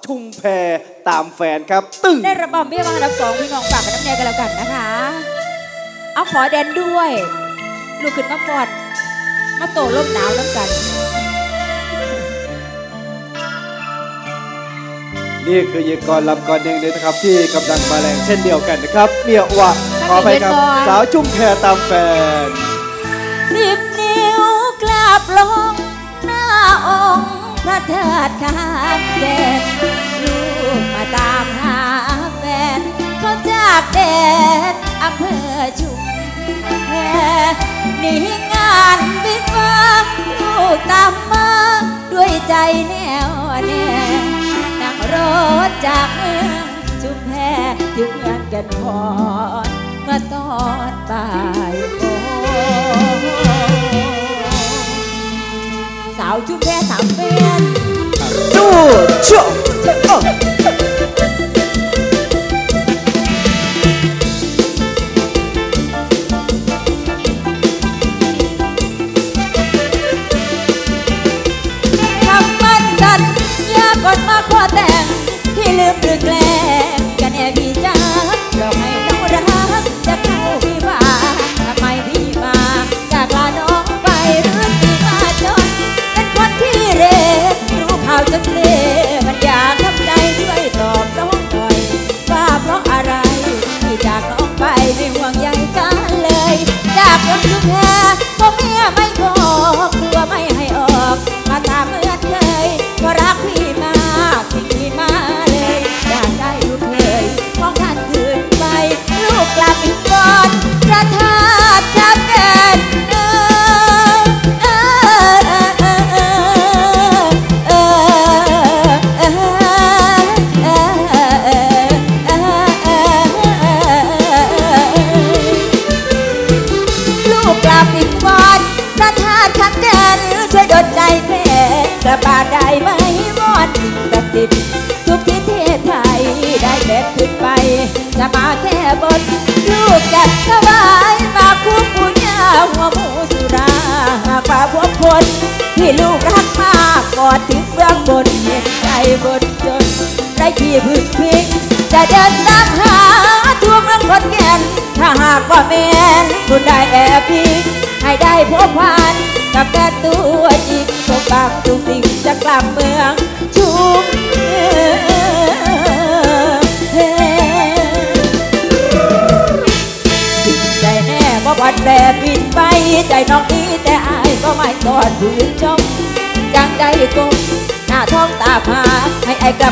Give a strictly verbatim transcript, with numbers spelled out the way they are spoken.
ชุมแพตามแฟนครับตึ้งได้ระบำเบี้ยมาดับสองพี่น้องฝากกับน้ำแดงกันแล้วกันนะคะเอาขอแดนด้วยลูกขึ้นมาฟอดมาโตร่มหนาวน้ำกันนี่คือยีกรลำกรหนึ่งเลยนะครับที่กำลังมาแรงเช่นเดียวกันนะครับเมียวะขอไปครับสาวชุมแพตามแฟนสิบนิ้วกราบลงหน้าองค์พระเถิดข้ามแดนลูกมาตามหาแฟนเขาจากแดนอำเภอชุมแพหนีงานวิวาลูกตามมาด้วยใจแน่วแน่นั่งรถจากเมืองชุมแพถึงเมืองแก่นครเมื่อตอนบ่ายโมงสาวชุมแพสาวแฟนดูชั่วก่อนมาขอแต่งที่ลืมหรือแกล้งกันแน่พี่จ้าเราให้น้องรักจะเข้าพี่บ้าทำไมพี่มาจากลาน้องไปหรือพี่มาจนเป็นคนที่เร่รู้ข่าวจังเล่มันอยากทำใจช่วยตอบน้องหน่อยว่าเพราะอะไรที่จากน้องไปไม่ห่วงใยกันเลยจากคนชุมแพพ่อแม่ไม่บอกกลัวไม่ให้ออกมาตามเหมือนเคยก็รักพี่มาพี่มาเลยอยากได้ลูกเลยมองท่านคืนไปลูกกลับอีกก่อนพระธาตุจะเป็นเออเออเออเออเออเออลูกกลับอีกก่อนพระธาตุขังแดนช่วยดลใจแม่กระบาดได้ไหมวอนศักดิ์สิทธิ์ทุกที่เทศไทยได้แบบขึ้นไปจะมาแค่บนลูกจัดถวายมาคู่ปุญญาหัวหมูสุราหากว่าพวกคนที่ลูกรักมากกอดถึงเบื้องบนเห็นใจบนจนไรที่พึ่งพิงจะเดินตามหาทั่วเมืองคนแก่นถ้าหากว่าแม่นคุณได้แอบพิงให้ได้พบผ่านกับแก่ตัวจริงสมบัติทุกสิ่งจะกลับเมืองชุมแพใจแน่ว่าวันแปรบินไปใจน้องนี้แต่อายก็ไม่ตอดผืนจมดังใจกลมหน้าท้องตาผาให้ไอ้ก